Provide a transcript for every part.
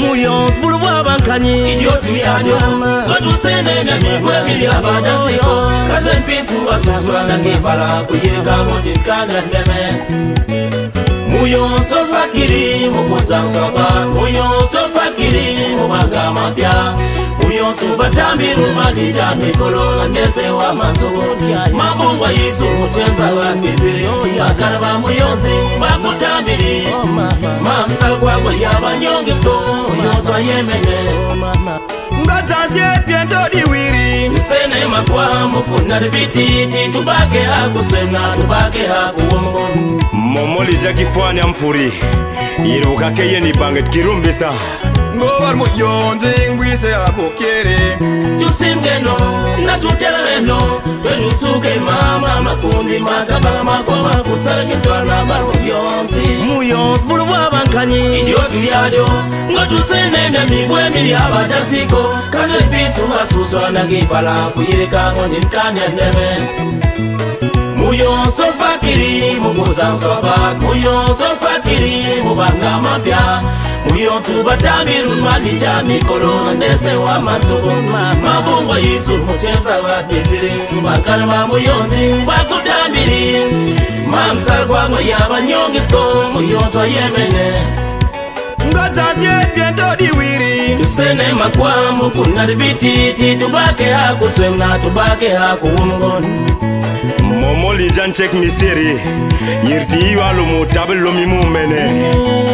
Muyons bulwa bankani Idiotu yadio Godu sene na migwe mili abada siko Kazwen pisu wa suswa na kibala Kuyeka moji kanda ndeme Muyons so fakiri Mukunza soba Muyons so fakiri Mubanga mapya Muyons ubatambi Rumalija mikolo na ndese wa mansugo Mabungwa yisu Muchemza wa biziri Bakanaba muyonzi Bakutambiri Mamsal kwa yaba nyongisko Muyons wa yemene Ngazaje piento diwiri Msene makwa mukuna dibititi Tubake haku semna tubake haku womongon Momoli jaki fwani amfuri Iruka keye ni banget kirumbisa Ngobar muyonzi ngwise abokere Tusimgeno na tutelemeno Bedu tuke mama makundi makabala makwa makusala kitwana bar muyonzi Muyons bulwa bankani Idiotu yadio Ngotu sene na mibwe mili abada siko Kazwe pisu masuswa na kibala Kuyeka ngondi nkani andeme Muyon so fakiri mukuza soba Muyon so fakiri mubanga mapya Muyon tubatabirun malija mikolo na ndese wa matsugo Mabungwa yisu muchemza wa biziri Bakanaba muyonzi bakutabiri Mamsal kwa yaba nyongisko Muyon so yemene Ngazaje piento diwiri Tusene makwa mukuna dibititi Tubake haku swemna tubake haku womongon Momoli jan check miseri Yirti iwalu mu tabel lomi mu mene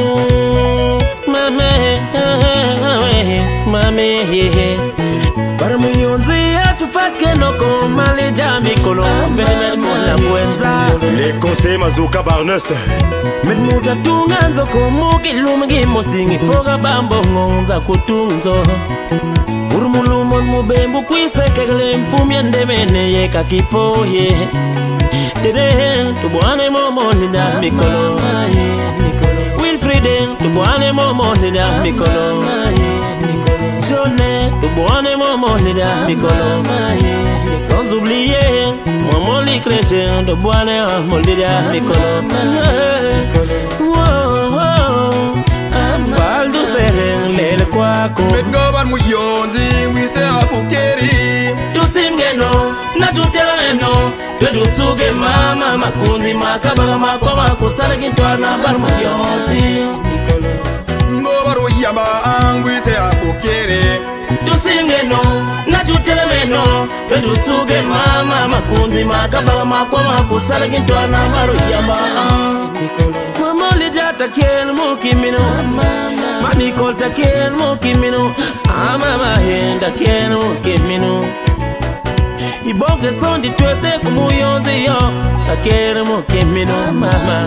Mame Bara muyonzi atufake noko malija mikolo Bene mona mwenza Les conseils mazuka barnes Med muta tunganzo kumuki lumigi mosingi Foga bambo ngonza kutunzo Urmulumon mubembu kwise kegele mfumya ndemene yeka kipoye Dede tubuane momo nida mikolo Wilfride tubuane momo nida mikolo Jone tubuane momo nida mikolo Sans oublier Momoli Crèche tubuane momo nida mikolo Baldu seren lele kwako Ngobar muyonzi ngwise abokere Tusimgeno na tutelemeno Bedu tuge mama makundi makabala makwa makusala kitwana bar muyonzi Ngobar yamba ngwise abokere Tusimgeno na tutelemeno Bedu tuge mama makundi makabala makwa makusala kitwana bar yamba Mamoli jata ken mukimino Mami kolta ken mukimino Mama henda ken mukimino Ibonge sondi twese kumuyonzi yo Takere mukimino mama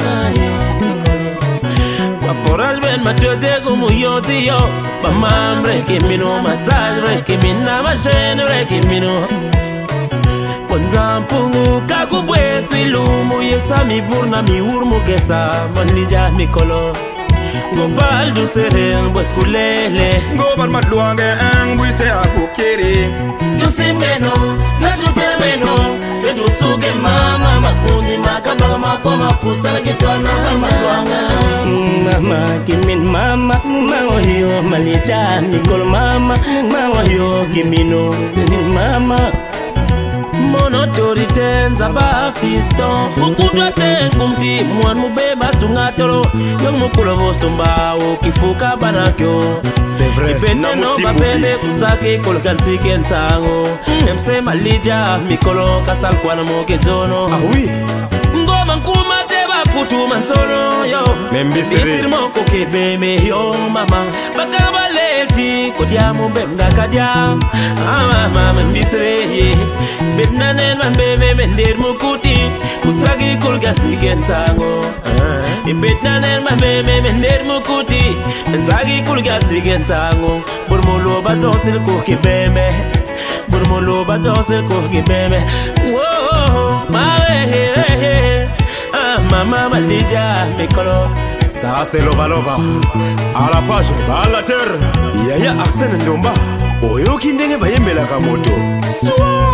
Maforaj ben matwese kumuyonzi yo Bamam rekimino Masaj rekimina Mashen rekimino Ponzampungu kakubwesu ilumu Yesa mivurna miurmu kesa Manija mikolo Ngobaldu seren bweskulele Ngobar madluange ngwise abokere Tusimgeno na tutelemeno Bedu tuge mama makundi makabala makwa makusala kitwana mamadwanga Mama kimin mama Mawayo malija mikolo mama Mawayo kimino mama Monotori tenza ba fiston Ukudwa ten kumti Mwan mubeba tungatoro Yung mukulo vosomba Ukifuka banakyo C'est vrai Ipende no babebe kusaki Kolokansi kentango Mse malija mikolo Kasal kwa na moke zono Ah oui Ngoma nkuma teba kutuma nsono yo Membisiri moko kebeme yo mama Bakaba leti Kodia mubemga kadia Mama membisiri Bednanen mambebe mendir mukuti Kusagi kulgati gentango Bednanen mambebe mendir mukuti Nzagi kulgati gentango Burmulo batonsil kukibeme Burmulo batonsil kukibeme Whoa, mawe Mama malija mikolo Ça c'est lova lova À la page, à la terre Yaya Arsène Ndomba Oyo kindenge bayembelaka moto Soa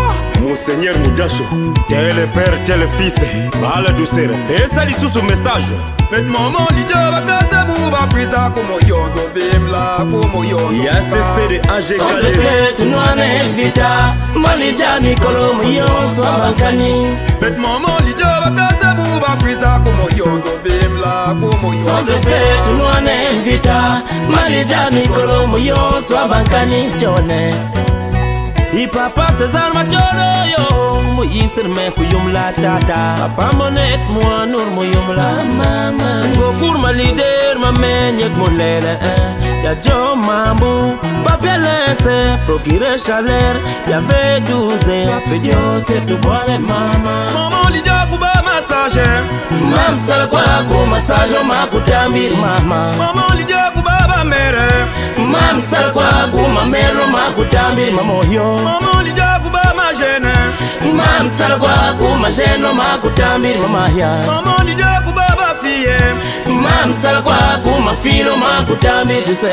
Monseigneur Moudacho, tel père, tel fils, bala douceur. Et ça dit sous ce message. Bet maman li jaba kata buba kwisa como yonzo vimla como yonzo. Il a cessé de âger Sans effet, tu n'en invita. Malija mikolo muyon soit bankani. Bet maman li jaba kata buba kwisa como yonzo vimla como yonzo. Sans effet, tu n'en invita. Malija mikolo muyon soit bankani chone. I papa César Matoro yo mo yisir me ku yum la tata papa monet mo anur mo yum la mama go pour ma leader ma men yek mo lele ya jo mambu papier laissé procurer chaleur ya ve 12 pape Dios te tu bonne mama Maman li jabu ba massage. Mam sal kwa ku massage ma kutambi mama. Maman li jabu ba ba mere. Mam sal kwa ku mamero ma kutambi mamo yo. Maman li jabu ba ma gene. Mam sal kwa ku majeno ma kutambi mama ya. Maman li jabu ba ba fille. Mam sal kwa ku mafilo ma kutambi duse.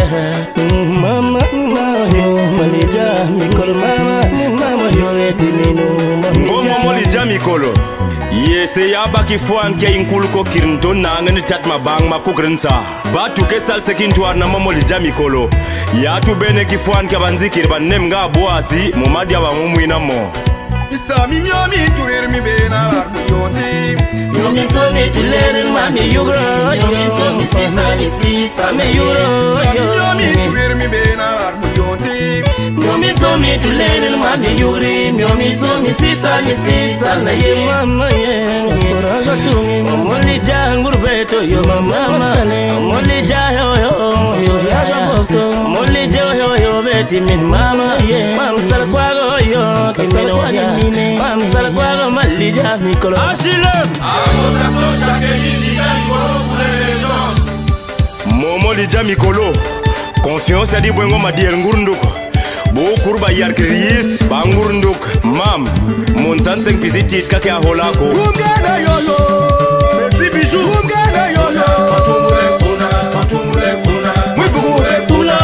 Mama yo malija mikolo mama yo etimino. Ngomo molija mikolo. Yese yaba kifwan ke inkul ko kirinto na ngani tat mabang makugrensa. Batu ke sal sekin tuar na molija mikolo. Ya tu bene kifwan ke banzikir ban nem nga boasi momadi aba mumwina mo. Isa mi miomi tuger mi bena arbu yonzi. Yomi so mi tulere mami yugro. Yomi so mi sisa me yugro. Isa mi miomi tuger mi bena arbu yonzi. Yomi so mi tulere mami yugri. Yomi so mi sisa na ye mama ye. Furaja tungi moli jangur beto yo mama. Moli jayo yo yaja boxo. Moli jayo beti min mama ye. Mam sal kwago yo kimino ya. Mam sal kwago mali ja mikolo. Achille! Association Jacqueline Lija Mikolo pour les Momo lija mikolo. Confiance a di bwengo madiel ngurnduk. Bo kurba yar kriis bangurnduk. Mam, mon sanseng pisitit kake a holako. Umgada yoyo. Petit bijou. Umgada yoyo. Patumule funa. Muy bugu. Fula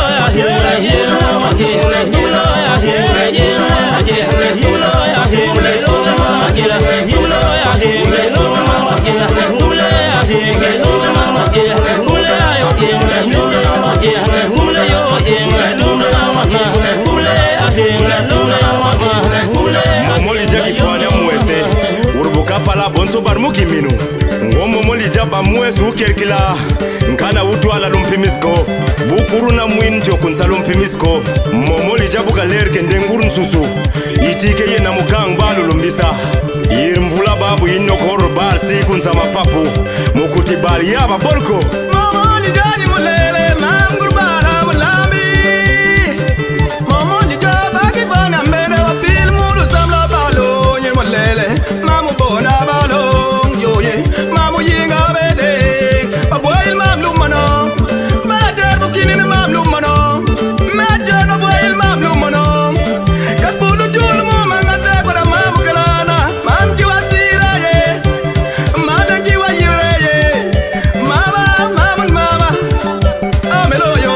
Momolija kifanya mwese urbuka pala bonso barmuki minu ngomo molija ba mwese ukerkila nkana utu ala lumpimisko bukuru na mwinjo kunsalo lumpimisko momolija buka lerke ndenguru nsusu itike ye na mukang balu lumbisa yirmvula babu inokoro bar siku nzama papu mukuti bali yaba bolko Maman li jani mulele mamgur bara mulambi. Maman li jaba kifanya mbele wa filmu samla balo yin mulele mamu bona balo yoye mamu yinga bede bagwai mamlu mano mader bukini mamlu mano mader bagwai mamlu mano katbulu julmu mangate kwa mamu kalana mam kiwasira ye madan kiwa yire ye mama amelo yo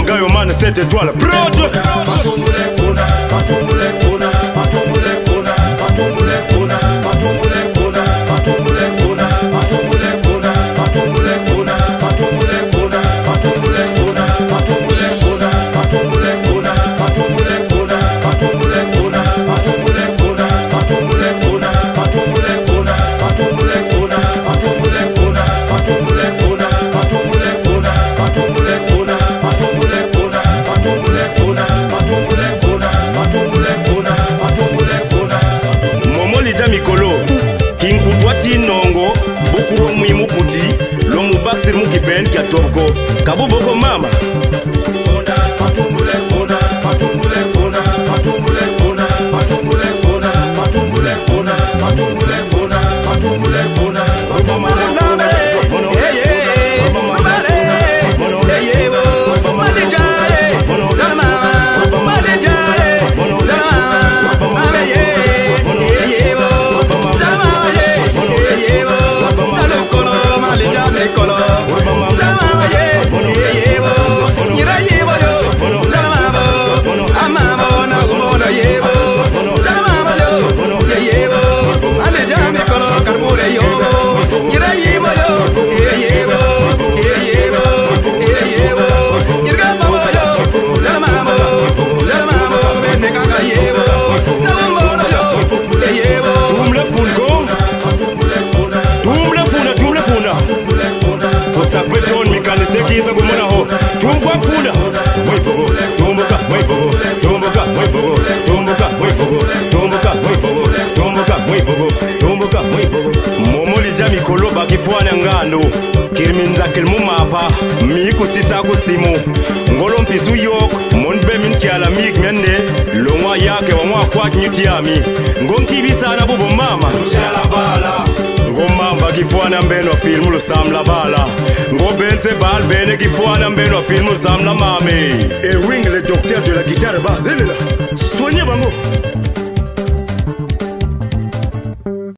Gayo man 7 étoiles Prod Mikolo King Kutwati Nongo Bukuro Mwimu Kuti Lomu Baksir Mukipen Kia Topko Kabu Boko Mama Fona Patumbule Fona Patumbule Fona Patumbule Fona Patumbule Fona Patumbule Fona Patumbule Fona Patumbule Fona Sekiza kumona ho tumkwa funda mwipogo tumbuka mwipogo tumbuka mwipogo tumbuka mwipogo tumbuka mwipogo tumbuka mwipogo tumbuka mwipogo momoli jami koloba kifwana ngando kirminza kelmumapa miku sisa kusimu ngolo mpisu yok monbe min kiala mig mende longwa yake wamwa kwat nyutiami ngonkibisa na bubo mama tushala bala ngomamba kifwana mbeno filmu lusamla bala ngobenze bal bene kifwana mbeno filmu samla mame e wing le docteur de la guitare bazelela